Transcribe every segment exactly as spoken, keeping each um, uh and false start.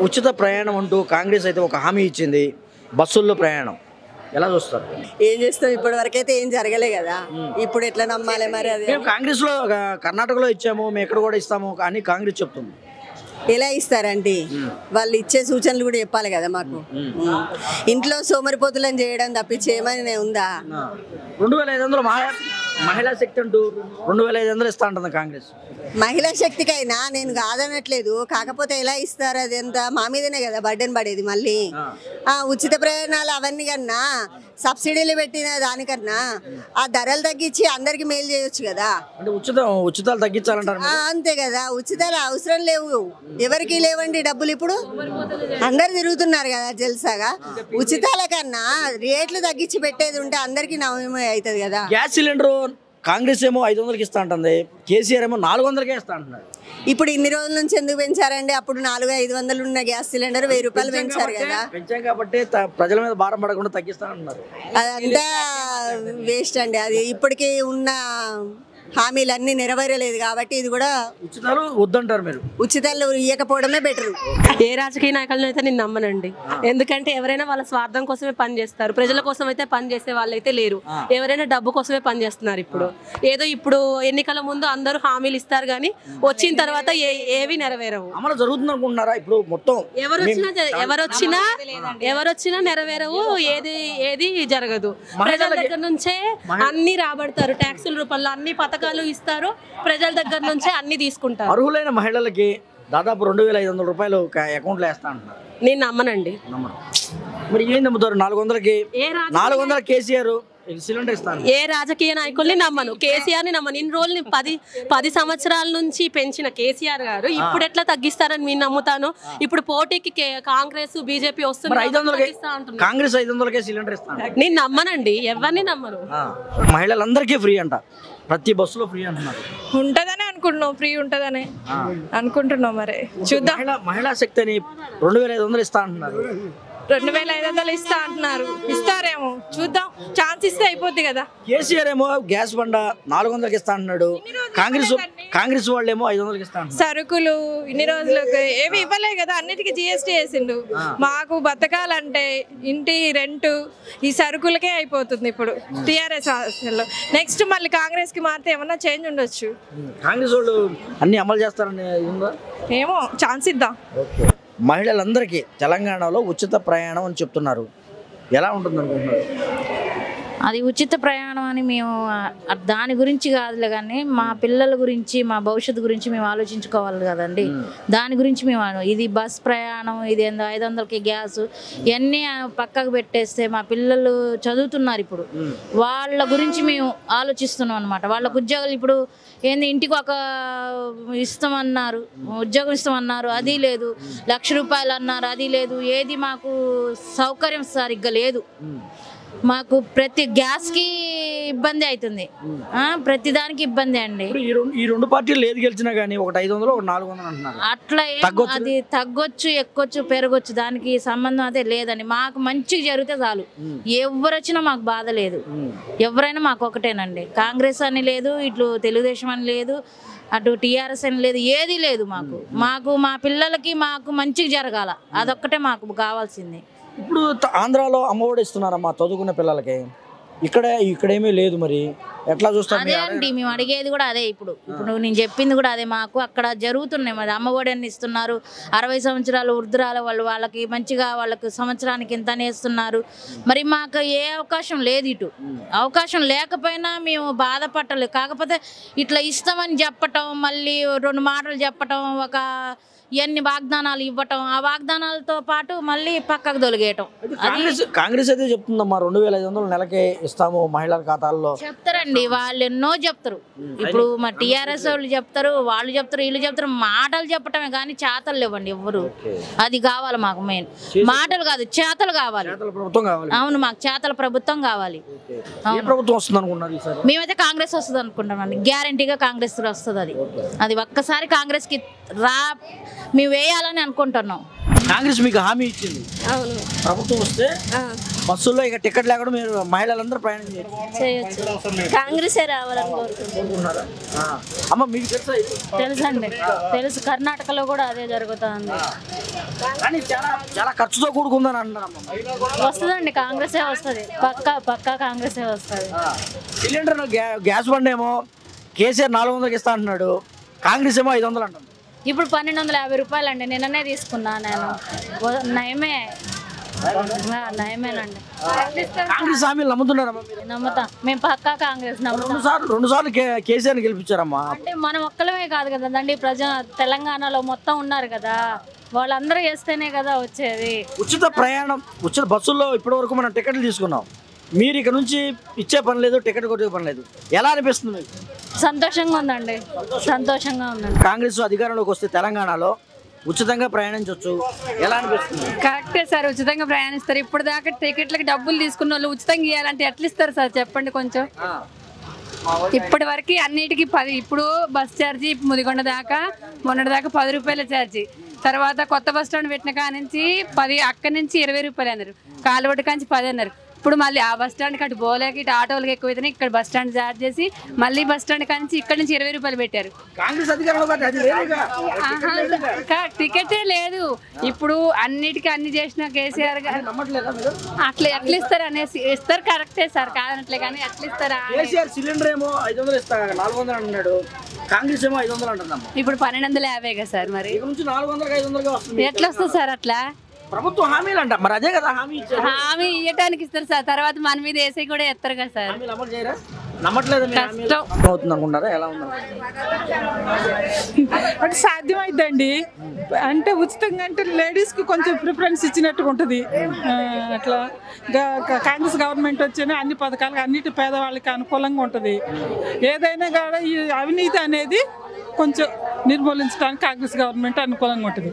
ఉచిత ప్రయాణం అంటూ కాంగ్రెస్ అయితే ఒక హామీ ఇచ్చింది, బస్సుల్లో ప్రయాణం ఎలా చూస్తారు? ఏం చేస్తాం, ఇప్పటి వరకు అయితే ఏం జరగలే కదా, ఇప్పుడు ఎట్లా నమ్మాలి మరి? అది మేము కాంగ్రెస్లో కర్ణాటకలో ఇచ్చాము, మేము ఎక్కడ కూడా ఇస్తాము అని కాంగ్రెస్ చెప్తుంది. ఎలా ఇస్తారంటే వాళ్ళు ఇచ్చే సూచనలు కూడా చెప్పాలి కదా మాకు. ఇంట్లో సోమరిపోతులను చేయడం తప్పించి ఏమైనా ఉందా? రెండు వేల ఐదు వందలు మహిళా శక్తి అంటూ రెండు వేల ఐదు వందలు ఇస్తా ఉంటుంది కాంగ్రెస్. మహిళా శక్తికైనా నేను కాదనట్లేదు, కాకపోతే ఎలా ఇస్తారు? అది ఎంత మా మీదనే కదా బర్డెన్ పడేది. మళ్ళీ ఆ ఉచిత ప్రయాణాలు అవన్నీ కన్నా సబ్సిడీలు పెట్టిన దానికన్నా ఆ ధరలు తగ్గించి అందరికి మేలు చేయొచ్చు కదా. అంటే ఉచిత ఉచితాలు తగ్గించాలంటారు. అంతే కదా, ఉచితాలు అవసరం లేవు, ఎవరికి లేవండి డబ్బులు. ఇప్పుడు అందరు తిరుగుతున్నారు కదా జల్సాగా. ఉచితాల కన్నా రేట్లు తగ్గించి పెట్టేది ఉంటే అందరికి నవమే అవుతుంది కదా. గ్యాస్ సిలిండర్ కాంగ్రెస్ ఏమో ఐదు వందలకి ఇస్తా ఉంటుంది, కేసీఆర్ ఏమో నాలుగు వందలకే ఇస్తా అంటున్నారు. ఇప్పుడు ఇన్ని రోజుల నుంచి ఎందుకు పెంచారండి? అప్పుడు నాలుగు ఐదు వందలు ఉన్న గ్యాస్ సిలిండర్ వెయ్యి రూపాయలు పెంచారు కదా. పెంచాం కాబట్టి ప్రజల మీద భారం పడకుండా తగ్గిస్తా అంటున్నారు. అదంతా వేస్ట్ అండి. అది ఇప్పటికీ ఉన్న హామీలన్నీ నెరవేరలేదు కాబట్టి ఇది కూడా ఉచితాలు వద్దంటారు మీరు. ఉచితాలు ఇవ్వకపోవడమే బెటర్. ఏ రాజకీయ నాయకులను అయితే నేను నమ్మనండి. ఎందుకంటే ఎవరైనా వాళ్ళ స్వార్థం కోసమే పని చేస్తారు, ప్రజల కోసం అయితే పని చేసే వాళ్ళు అయితే లేరు. ఎవరైనా డబ్బు కోసమే పని చేస్తున్నారు. ఇప్పుడు ఏదో ఇప్పుడు ఎన్నికల ముందు అందరూ హామీలు ఇస్తారు కానీ వచ్చిన తర్వాత ఏవి నెరవేరవు. అమలు జరుగుతుంది అనుకుంటున్నారా? ఇప్పుడు మొత్తం ఎవరొచ్చినా ఎవరొచ్చినా ఎవరొచ్చినా నెరవేరవు, ఏది ఏది జరగదు. ప్రజల దగ్గర నుంచే అన్ని రాబడతారు, ట్యాక్సుల రూపంలో అన్ని పథకాలు ఇస్తారు, ప్రజల దగ్గర నుంచే అన్ని తీసుకుంటారు. అర్హులైన మహిళలకి దాదాపు రెండు వేల ఐదు వందల రూపాయలు అకౌంట్లో వేస్తా అంటున్నారు. నేను నమ్మనండి. మరి ఏం నమ్ముతారు? నాలుగు వందలకి నాలుగు వందల కేసీఆర్ సిలిండర్ ఇస్తాను. ఏ రాజకీయ నాయకుల్ని నమ్మను, కేసీఆర్ ని నమ్మను. ఇన్ని రోజులు పది పది సంవత్సరాల నుంచి పెంచిన కేసీఆర్ గారు ఇప్పుడు ఎట్లా తగ్గిస్తారని నేను నమ్ముతాను. ఇప్పుడు పోటీకి కాంగ్రెస్ బీజేపీ వస్తుంది, కాంగ్రెస్ ఐదు వందలకే సిలిండర్ ఇస్తాను. నేను నమ్మనండి, ఎవరిని నమ్మను. మహిళలందరికీ ఫ్రీ అంట, ప్రతి బస్సులో ఫ్రీ అంటున్నారు. ఉంటదనే అనుకుంటున్నాం, ఫ్రీ ఉంటదనే అనుకుంటున్నాం. మరి చూద్దాం. మహిళా శక్తి అని రెండు వేల ఐదు వందలు ఇస్తా అంటున్నారు. రెండు వేల ఐదు వందలు ఇస్తా అంటున్నారు, ఇస్తారేమో చూద్దాం. ఛాన్స్ ఇస్తే అయిపోద్ది కదా. కేసీఆర్ ఏమో గ్యాస్ బండ నాలుగు వందలకి ఇస్తా అంటున్నాడు, కాంగ్రెస్ కాంగ్రెస్ వాళ్ళు ఏమో ఐదు వందలకి ఇస్తా అంటున్నారు. సరుకులు ఇన్ని రోజులకు ఏమి ఇవ్వలే కదా, అన్నిటికీ జిఎస్టీ వేసిండు. మాకు బతకాలంటే ఇంటి రెంట్ ఈ సరుకులకే అయిపోతుంది ఇప్పుడు టీఆర్ఎస్ లో. నెక్స్ట్ మళ్ళీ కాంగ్రెస్ కి మారితే ఏమన్నా చేంజ్ ఉండొచ్చు. కాంగ్రెస్ వాళ్ళు అన్ని అమలు చేస్తారని ఏమో, ఛాన్స్ ఇద్దాం. మహిళలందరికీ తెలంగాణలో ఉచిత ప్రయాణం అని చెప్తున్నారు, ఎలా ఉంటుంది అనుకుంటున్నారు? అది ఉచిత ప్రయాణం అని మేము దాని గురించి కాదులే కానీ మా పిల్లల గురించి మా భవిష్యత్తు గురించి మేము ఆలోచించుకోవాలి కదండి. దాని గురించి మేము ఇది బస్ ప్రయాణం ఇది ఐదు వందలకి గ్యాస్ ఇవన్నీ పక్కకు పెట్టేస్తే మా పిల్లలు చదువుతున్నారు, ఇప్పుడు వాళ్ళ గురించి మేము ఆలోచిస్తున్నాం అనమాట. వాళ్ళకు ఉద్యోగాలు ఇప్పుడు ఏంది ఇంటికి ఒక ఇస్తామన్నారు, ఉద్యోగం ఇస్తామన్నారు, అది లేదు. లక్ష రూపాయలు అన్నారు, అది లేదు. ఏది మాకు సౌకర్యం సరిగ్గా లేదు. మాకు ప్రతి గ్యాస్ కి ఇబ్బంది అవుతుంది, ప్రతి దానికి ఇబ్బంది అండి. ఈ రెండు పార్టీలు ఏది గెలిచినా కానీ ఒకటి ఐదు వందలు ఒకటి నాలుగు వందలు అంటున్నారు. అట్లా అది తగ్గొచ్చు ఎక్కొచ్చు పెరగొచ్చు, దానికి సంబంధం అదే లేదండి. మాకు మంచిగా జరిగితే చాలు, ఎవరు వచ్చినా మాకు బాధ లేదు. ఎవరైనా మాకు ఒకటేనండి. కాంగ్రెస్ అని లేదు, ఇట్లు తెలుగుదేశం అని లేదు, అటు టీఆర్ఎస్ అని లేదు, ఏది లేదు. మాకు మాకు మా పిల్లలకి మాకు మంచిగా జరగాల, అదొక్కటే మాకు కావాల్సింది. ఇప్పుడు ఆంధ్రాలో అమ్మఒడి ఇస్తున్నారమ్మా చదువుకున్న పిల్లలకి, ఇక్కడ ఇక్కడేమీ లేదు. మరి ఎట్లా చూస్తాం? అదే అండి మేము అడిగేది కూడా అదే. ఇప్పుడు ఇప్పుడు నేను చెప్పింది కూడా అదే. మాకు అక్కడ జరుగుతున్నాయి, మరి అమ్మఒడి అని ఇస్తున్నారు. అరవై సంవత్సరాలు వృద్ధురాలు వాళ్ళు, వాళ్ళకి మంచిగా వాళ్ళకి సంవత్సరానికి ఇంతనే ఇస్తున్నారు. మరి మాకు ఏ అవకాశం లేదు. ఇటు అవకాశం లేకపోయినా మేము బాధపడలేదు. కాకపోతే ఇట్లా ఇస్తామని చెప్పటం, మళ్ళీ రెండు మాటలు చెప్పటం, ఒక ఇవన్నీ వాగ్దానాలు ఇవ్వటం, ఆ వాగ్దానాలతో పాటు మళ్ళీ పక్కకు తొలగేయటం. కాంగ్రెస్ అయితే చెప్తుందమ్మా రెండు వేల ఐదు వందలు నెలకే ఇస్తాము మహిళల ఖాతాల్లో చెప్తారండి. వాళ్ళు ఎన్నో చెప్తారు. ఇప్పుడు మా టీఆర్ఎస్ వాళ్ళు చెప్తారు, వాళ్ళు చెప్తారు, వీళ్ళు చెప్తారు. మాటలు చెప్పటమే కానీ చేతలు లేవండి ఎవ్వరు. అది కావాలి మాకు. మెయిన్ మాటలు కాదు, చేతలు కావాలి. అవును, మాకు చేతల ప్రభుత్వం కావాలి. మేమైతే కాంగ్రెస్ వస్తుంది అనుకుంటామండి, గ్యారంటీగా కాంగ్రెస్ వస్తుంది. అది అది ఒక్కసారి కాంగ్రెస్ కి రా మేము వేయాలని అనుకుంటున్నాం. కాంగ్రెస్ మీకు హామీ ఇచ్చింది, ప్రభుత్వం వస్తే బస్సుల్లో ఇక టికెట్ లేకుండా మీరు మహిళలందరూ ప్రయాణం చేయొచ్చు. కాంగ్రెస్ రావాలని కోరుకుంటున్నారా? అమ్మ మీకు తెలుసా? తెలుసండి, తెలుసు. కర్ణాటకలో కూడా అదే జరుగుతుంది. కానీ చాలా చాలా ఖర్చుతో కూడుకుందని అంటున్నారమ్మా. వస్తుందండి, కాంగ్రెసే వస్తుంది, పక్కా పక్కా కాంగ్రెసే వస్తుంది. సిలిండర్ గ్యాస్ బండ్ ఏమో కేసీఆర్ నాలుగు వందలకి ఇస్తా అంటున్నాడు, కాంగ్రెస్ ఏమో ఐదు వందలు అంటుంది. ఇప్పుడు పన్నెండు వందల యాభై రూపాయలు అండి, నిన్ననే తీసుకున్నా నేను. వ- నయమే ఆ, నయమేనండి. కాంగ్రెస్ హామీలు నమ్ముతున్నారమ్మా మీరు? నమ్ముతాం మేము, పక్కా కాంగ్రెస్ నమ్ముతాం. రెండు సార్లు రెండు సార్లు కే- కేసీఆర్ని గెలిపించారమ్మా. అంటే మనం ఒక్కలమే కాదు కదండి, ప్రజ తెలంగాణలో మొత్తం ఉన్నారు కదా, వాళ్ళందరూ చేస్తేనే కదా వచ్చేది. ఉచిత ప్రయాణం, ఉచిత బస్సుల్లో ఇప్పటి వరకు మనం టికెట్లు తీసుకున్నాం, మీరు ఇక నుంచి ఇచ్చే పని లేదు, టికెట్ కొట్టే పని లేదు, ఎలా అనిపిస్తుంది మీకు? సంతోషంగా ఉందండి, సంతోషంగా ఉందండి. కాంగ్రెస్ అధికారంలోకి వస్తే తెలంగాణలో ఉచితంగా ప్రయాణించవచ్చు, ఎలా అనిపిస్తుంది? కరెక్టే సార్, ఉచితంగా ప్రయాణిస్తారు. ఇప్పుడు దాకా టికెట్లకి డబ్బులు తీసుకున్న వాళ్ళు ఉచితంగా ఇవ్వాలంటే ఎట్లా ఇస్తారు సార్ చెప్పండి కొంచెం. ఇప్పటి వరకు అన్నిటికీ పది, ఇప్పుడు బస్ ఛార్జీ ముదిగొండ దాకా మొన్నటి దాకా పది రూపాయల ఛార్జీ, తర్వాత కొత్త బస్ స్టాండ్ పెట్టిన కాడ నుంచి పది, అక్కడి నుంచి ఇరవై రూపాయలు అన్నారు, కాలువటి కాంచి పది అన్నారు. ఇప్పుడు మళ్ళీ ఆ బస్ స్టాండ్కి అటు పోలేక ఇటు ఆటోలకి ఎక్కువైతేనే ఇక్కడ బస్ స్టాండ్ చార్జ్ చేసి మళ్ళీ బస్ స్టాండ్ కాంచి ఇక్కడ నుంచి ఇరవై రూపాయలు పెట్టారు. కాంగ్రెస్ అధికారంలో కంటే అది వేరేగా. ఆహా, టికెటే లేదు. ఇప్పుడు అన్నిటికీ అన్ని చేసిన కేసీఆర్ గారు నమ్మట్లేదా మీరు? అట్లా ఎట్లా ఇస్తారు అనేసి ఇస్తారు, కరెక్టే సార్, కాదనట్లే కానీ ఎట్లా ఇస్తారా. కేసీఆర్ సిలిండర్ ఏమో ఐదు వందలు ఇస్తా నాలుగు వందలు అంటున్నాడు, కాంగ్రెస్ ఏమో ఐదు వందలు అంటుందమ్మా. ఇప్పుడు పన్నెండు వందల యాభై కదా సార్, మరి ఇక నుంచి నాలుగు వందలకి ఐదు వందలుగా వస్తుంది. ఎట్లా వస్తుంది సార్ అట్లా? ప్రభుత్వం హామీలు అంట, మరి అదే కదా హామీ ఇచ్చారు. హామీ ఇవ్వటానికి ఇస్తారు సార్, తర్వాత మన మీద వేసి కూడా ఎత్తారు కదా సార్. హామీలు అమలు చేయరా? నమ్మట్లేదు కష్టం అవుతుంది అనుకుంటారా? ఎలా ఉంది? అంటే సాధ్యమైందండి, అంటే ఉచితంగా అంటే లేడీస్కి కొంచెం ప్రిఫరెన్స్ ఇచ్చినట్టుగా ఉంటుంది. ఆ, అట్లా గా- గా- కాంగ్రెస్ గవర్నమెంట్ వచ్చినా అన్ని పథకాలు అన్నిటి పేదవాళ్ళకి అనుకూలంగా ఉంటుంది. ఏదైనా కూడా ఈ అవినీతి అనేది కొంచెం నిర్మూలించడానికి కాంగ్రెస్ గవర్నమెంట్ అనుకూలంగా ఉంటుంది.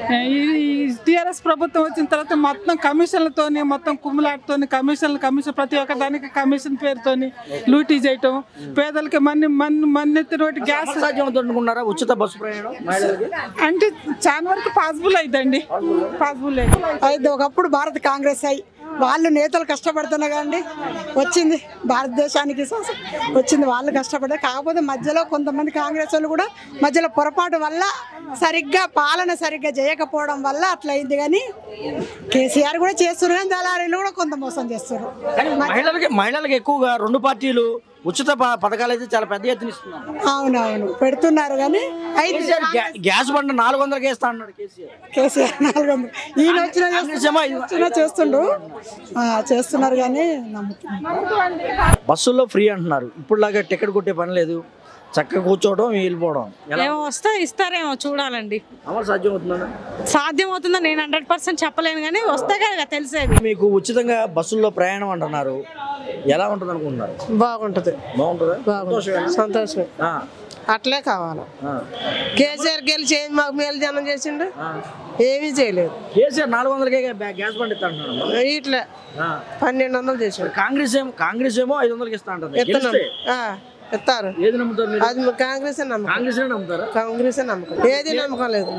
ఈ టీఆర్ఎస్ ప్రభుత్వం వచ్చిన తర్వాత మొత్తం కమిషన్లతోని, మొత్తం కుమ్ములాటతోని, కమిషన్లు కమిషన్ ప్రతి ఒక్క దానికి కమిషన్ పేరుతోని లూటీ చేయటం, పేదలకి మన్ని మన్ని మన్నెత్తి రోటి గ్యాస్ సాధ్యం అవుతుంది అనుకుంటారా ఉచిత బస్సు ప్రయాణం మహిళలకి? అంటే చాలా వరకు పాసిబుల్ అయిద్దండి, పాసిబుల్ అయ్యి అయితే ఒకప్పుడు భారత కాంగ్రెస్ అయి వాళ్ళు నేతలు కష్టపడుతున్నా కదండి, వచ్చింది భారతదేశానికి స- వచ్చింది, వాళ్ళు కష్టపడ్డారు. కాకపోతే మధ్యలో కొంతమంది కాంగ్రెస్ వాళ్ళు కూడా మధ్యలో పొరపాటు వల్ల సరిగ్గా పాలన సరిగ్గా చేయకపోవడం వల్ల అట్లా అయింది. కానీ కేసీఆర్ కూడా చేస్తున్నారు, కానీ దళారీలు కూడా కొంత మోసం చేస్తున్నారు. కానీ మహిళలకి మహిళలకు ఎక్కువగా రెండు పార్టీలు ఉచిత ప- పథకాలు అయితే చాలా పెద్ద ఎత్తున ఇస్తున్నారు. అవునవును పెడుతున్నారు, కానీ అయితే కేసీఆర్ గ్యా- గ్యాస్ బండ నాలుగు వందలకి వేస్తా అన్నాడు కేసీఆర్. కేసీఆర్ నాలుగు వందలు ఈయన వచ్చిన కాంగ్రెస్ ఏమో ఐదు వందలు. చేస్తుండ్రు, ఆ, చేస్తున్నారు కానీ నమ్ముతున్నారు. బస్సుల్లో ఫ్రీ అంటున్నారు, ఇప్పుడులాగా టికెట్ కొట్టే పని లేదు, చక్కగా కూర్చోవడం వెళ్ళిపోవడం. ఎలా ఏమో వస్తే ఇస్తారేమో చూడాలండి. అమలు సాధ్యం అవుతుందా? సాధ్యం అవుతుందో నేను హండ్రెడ్ పర్సెంట్ చెప్పలేను, కానీ వస్తే కదా తెలిసేది. మీకు ఉచితంగా బస్సుల్లో ప్రయాణం అంటున్నారు, ఎలా ఉంటుంది అనుకుంటున్నారు? బాగుంటుంది, బాగుంటుందా? బాగుంటుంది, సంతోషం. ఆ, అట్లే కావాలి. ఆ. కేసీఆర్ గెలిచి ఏం మాకు మేలు జనం చేసిండు, ఏమీ చేయలేదు. కేసీఆర్ నాలుగు వందలకే బ్యా- గ్యాస్ బండి ఇస్తా అంటున్నారు. ఇట్లా ఆ. పన్నెండు వందలు చేసిండు. కాంగ్రెస్ ఏమో కాంగ్రెస్ ఏమో ఐదు వందలకి ఇస్తా అంటుంది. ఎత్తనం గెలిస్తే ఎత్తారు, ఏది నమ్ముతారు మీరు? అది కాంగ్రెస్ నమ్మకం, కాంగ్రెస్ నమ్ముతారా? కాంగ్రెస్ నమ్మకం, ఏది నమ్మకం లేదు.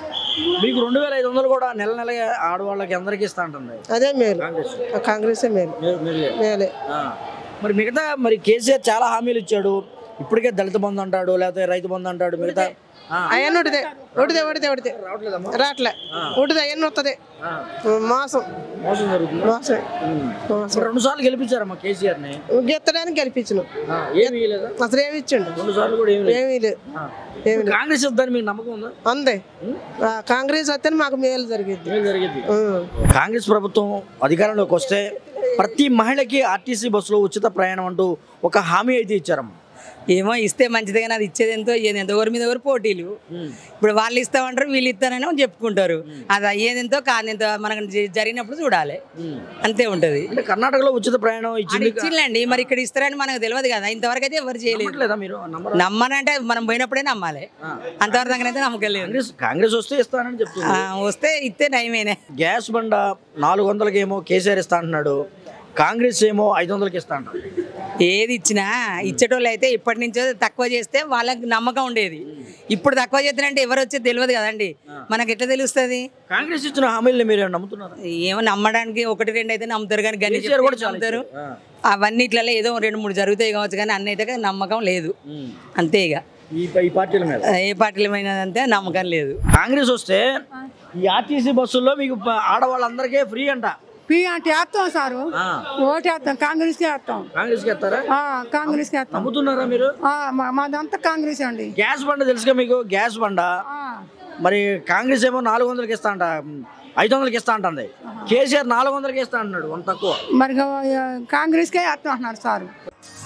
మీకు రెండు వేల ఐదు వందలు కూడా నెల నెల ఆడవాళ్ళకి అందరికి ఇస్తా ఉంటుంది అదే మేలు, కాంగ్రెస్. కాంగ్రెసే మేలు, మీరు- మీరులే. మేలే. ఆ. మరి మిగతా మరి కేసీఆర్ చాలా హామీలు ఇచ్చాడు, ఇప్పటికే దళిత బంధు అంటాడు, లేకపోతే రైతు బంధు అంటాడు, మిగతా ఆ. అవన్నీ ఉడితే ఉడితే ఉడితే ఉడితే రావట్లేదమ్మా? రాట్లే, ఉడితే అవన్నీ వస్తుంది. ఆ. మోసం మోసం జరుగుతుంది. మోసం మోసం. రెండు సార్లు గెలిపించారమ్మా కేసీఆర్ ని, గెత్తడానికి గెలిపించను, ఏమి ఇవ్వలేదా? అసలు ఏమి ఇచ్చిండు, రెండు సార్లు కూడా ఏమి లేదు. ఏమీ లేదు, ఆ. ఏమి లేదు. కాంగ్రెస్ వద్దని మీకు నమ్మకం ఉందా? అందే ఆ, కాంగ్రెస్ వస్తే మాకు మేలు జరిగింది. ఏం జరిగింది? కాంగ్రెస్ ప్రభుత్వం అధికారంలోకి వస్తే ప్రతి మహిళకి ఆర్టీసీ బస్సులో ఉచిత ప్రయాణం అంటూ ఒక హామీ అయితే ఇచ్చారమ్మా. ఏమో ఇస్తే మంచిదే కానీ అది ఇచ్చేది ఎంతో ఏది ఎంతో ఎవరి మీద ఎవరు పోటీలు. ఇప్పుడు వాళ్ళు ఇస్తామంటారు, వీళ్ళు ఇస్తారని చెప్పుకుంటారు, అది అయ్యేదెంతో కాదెంతో మనకు జ- జరిగినప్పుడు చూడాలి, అంతే ఉంటది. అంటే కర్ణాటకలో ఉచిత ప్రయాణం ఇచ్చింది ఇచ్చిందండి, మరి ఇక్కడ ఇస్తారని మనకు తెలియదు కదా, ఇంతవరకు అయితే ఎవరు చేయలేదు. లేదా మీరు నమ్మరా? నమ్మనంటే మనం పోయినప్పుడే నమ్మాలి, అంతవరకు అయితే నమ్మకం లేదు. కాంగ్రెస్ కాంగ్రెస్ వస్తే ఇస్తానని చెప్తుంది. ఆ, వస్తే ఇస్తే నయమేనే. గ్యాస్ బండ నాలుగు వందలకి ఏమో కేసీఆర్ ఇస్తా అంటున్నాడు, కాంగ్రెస్ ఏమో ఐదు వందలకి ఇస్తా అంటారు. ఏది ఇచ్చినా ఇచ్చేటోళ్ళు అయితే ఇప్పటి నుంచో తక్కువ చేస్తే వాళ్ళకి నమ్మకం ఉండేది, ఇప్పుడు తక్కువ చేస్తారంటే ఎవరు వచ్చేది తెలియదు కదండి, మనకి ఎట్లా తెలుస్తుంది? కాంగ్రెస్ ఇచ్చిన హామీలు మీరు నమ్ముతున్నారు? ఏమో నమ్మడానికి ఒకటి రెండు అయితే నమ్ముతారు, కానీ గన్ని కేసీఆర్ కూడా చాలా నమ్ముతారు. ఇచ్చారు. అవన్నిట్లలో ఏదో రెండు మూడు జరుగుతాయి కావచ్చు, కానీ అన్ని అయితే నమ్మకం లేదు, అంతే. ఇక ఈ ఈ పార్టీల మీద ఏ పార్టీలమైనా అంతే నమ్మకం లేదు. కాంగ్రెస్ వస్తే ఈ ఆర్టీసీ బస్సుల్లో మీకు ప- ఆడవాళ్ళందరికీ ఫ్రీ అంట. ఫ్రీ అంటే వేస్తాం సారు, ఓటు వేస్తాం, కాంగ్రెస్కి వేస్తాం. కాంగ్రెస్కి వేస్తారా? కాంగ్రెస్కి వేస్తాం. నమ్ముతున్నారా మీరు? మాదంతా కాంగ్రెస్ అండి. గ్యాస్ బండ తెలుసుగా మీకు? గ్యాస్ బండ మరి కాంగ్రెస్ ఏమో నాలుగు వందలకి ఇస్తా అంట, ఐదు వందలకి ఇస్తా అంటుంది. కేసీఆర్ నాలుగు వందలకి ఇస్తా అంటున్నాడు, అంత తక్కువ. మరి కాంగ్రెస్కే వేస్తాం అంటున్నారు సారు.